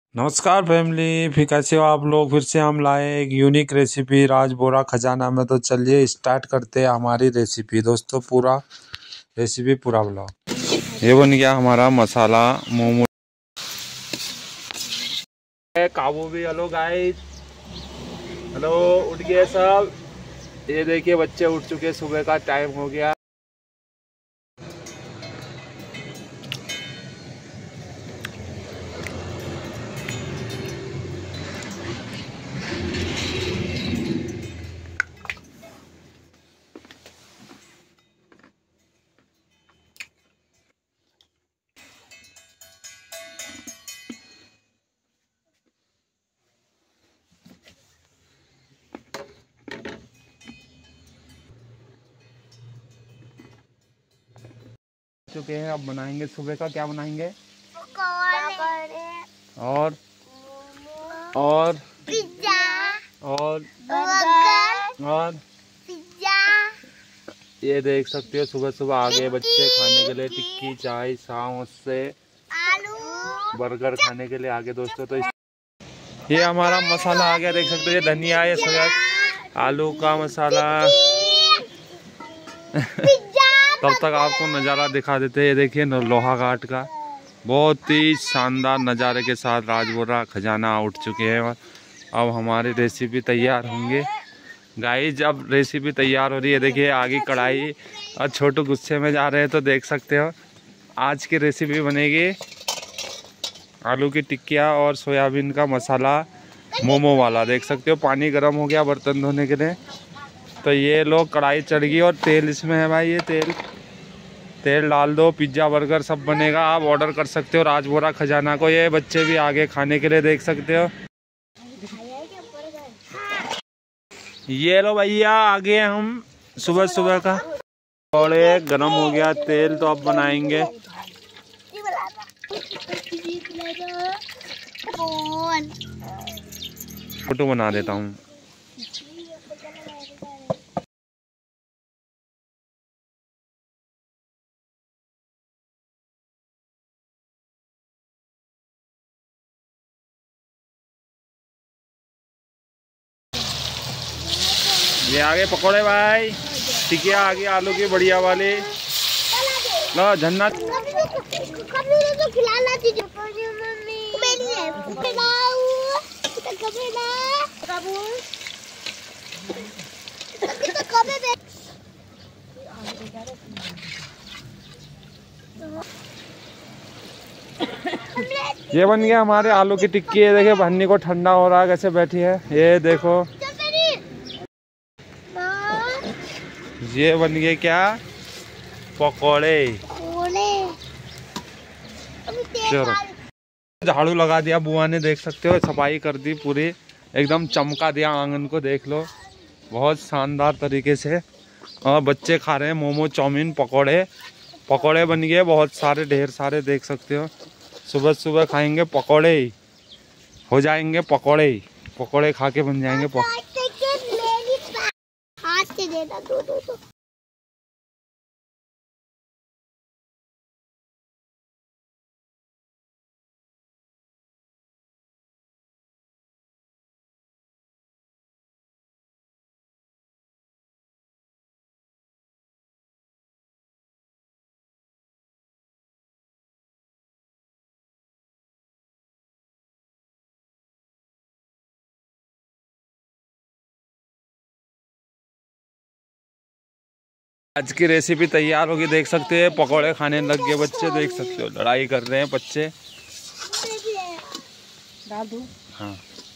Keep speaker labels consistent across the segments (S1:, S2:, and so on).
S1: नमस्कार फैमिली, फिर कैसे हो आप लोग। फिर से हम लाए एक यूनिक रेसिपी राजबोरा खजाना में। तो चलिए स्टार्ट करते हैं हमारी रेसिपी दोस्तों। पूरा रेसिपी पूरा ब्लॉग। ये बन गया हमारा मसाला मोमो काबू भी। Hello guys, hello. उठ गए सब। ये देखिए बच्चे उठ चुके, सुबह का टाइम हो गया। चुके हैं, अब बनाएंगे सुबह का। क्या बनाएंगे? और
S2: पिज्जा
S1: और
S2: बर्गर पिज्जा।
S1: ये देख सकते हो सुबह सुबह आगे बच्चे खाने के लिए टिक्की चाय समोसे
S2: आलू
S1: बर्गर खाने के लिए आगे दोस्तों। तो ये हमारा मसाला आ गया, देख सकते हो। ये धनिया, ये सोया, आलू का मसाला। तब तक आपको नज़ारा दिखा देते हैं। ये देखिए लोहा घाट का बहुत ही शानदार नज़ारे के साथ राजबोरा खजाना उठ चुके हैं। और अब हमारी रेसिपी तैयार होंगे गाइस। अब रेसिपी तैयार हो रही है। देखिए आगे कढ़ाई और छोटू गुस्से में जा रहे हैं। तो देख सकते हो आज की रेसिपी बनेगी आलू की टिक्किया और सोयाबीन का मसाला मोमो वाला। देख सकते हो पानी गर्म हो गया बर्तन धोने के लिए। तो ये लोग कढ़ाई चढ़ गई और तेल इसमें है भाई। ये तेल डाल दो, पिज्ज़ा बर्गर सब बनेगा। आप ऑर्डर कर सकते हो राजबोरा खजाना को। ये बच्चे भी आगे खाने के लिए देख सकते हो। ये लो भैया आगे हम सुबह सुबह का। और ये गरम हो गया तेल, तो अब बनाएंगे। फोटो बना देता हूँ। ये आगे पकौड़े भाई, टिकिया आ गई आलू की बढ़िया वाली। लो झन्ना ये बन गया हमारे आलू की टिक्की। ये देखिए भन्नी को ठंडा हो रहा है, कैसे बैठी है। ये देखो ये बन गए क्या पकौड़े। चलो झाड़ू लगा दिया बुआ ने, देख सकते हो। सफाई कर दी पूरी, एकदम चमका दिया आंगन को। देख लो बहुत शानदार तरीके से। और बच्चे खा रहे हैं मोमो चाउमीन पकौड़े बन गए बहुत सारे, ढेर सारे देख सकते हो। सुबह सुबह खाएंगे पकौड़े ही हो जाएंगे। पकौड़े खा के बन जाएंगे
S2: हाथ से देना दो।
S1: आज की रेसिपी तैयार होगी, देख सकते हैं। पकौड़े खाने लग गए बच्चे, देख सकते हो। लड़ाई कर रहे हैं बच्चे। हाँ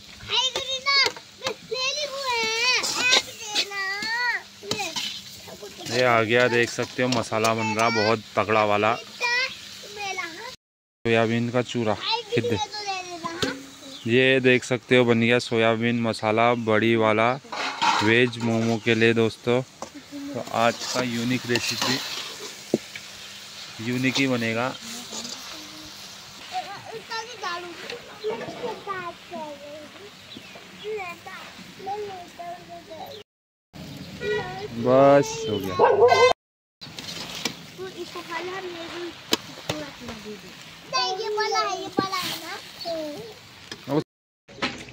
S1: ये आ गया, देख सकते हो। मसाला बन रहा बहुत तगड़ा वाला। सोयाबीन का चूरा ये देख सकते हो बन गया सोयाबीन मसाला बड़ी वाला वेज मोमो के लिए दोस्तों। तो आज का यूनिक रेसिपी यूनिक ही बनेगा। बस हो गया।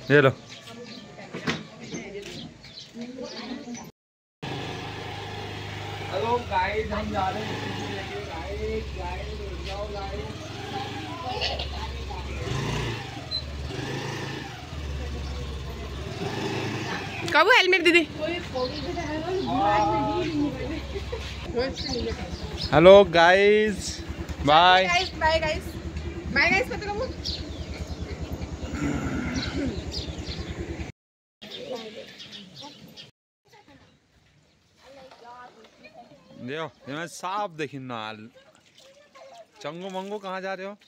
S1: ये लो। हेलो गाइस, हम जा रहे हैं
S3: कब हेलमेट दीदी।
S1: Hello guys, bye
S3: bye guys, bye guys पता कब।
S1: देखो मैं साफ देखी ना। चंगो मंगो कहाँ जा रहे हो?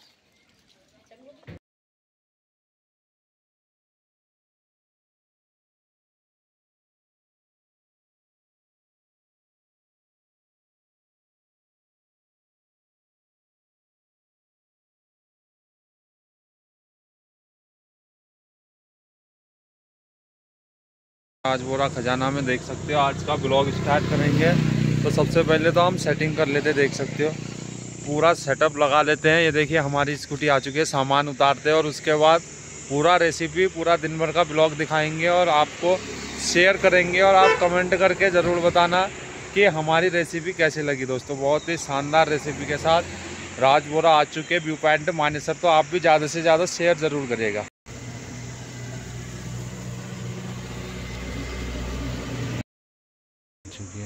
S1: राजपुरा खजाना में देख सकते हो आज का ब्लॉग स्टार्ट करेंगे। तो सबसे पहले तो हम सेटिंग कर लेते, देख सकते हो पूरा सेटअप लगा लेते हैं। ये देखिए हमारी स्कूटी आ चुकी है, सामान उतारते हैं और उसके बाद पूरा रेसिपी, पूरा दिन भर का ब्लॉग दिखाएंगे और आपको शेयर करेंगे। और आप कमेंट करके ज़रूर बताना कि हमारी रेसिपी कैसी लगी। दोस्तों बहुत ही शानदार रेसिपी के साथ राजपुरा आ चुके व्यू पॉइंट मानेसर। तो आप भी ज़्यादा से ज़्यादा शेयर ज़रूर करिएगा। चुकी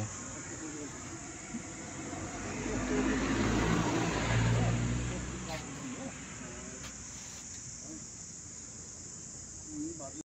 S1: है।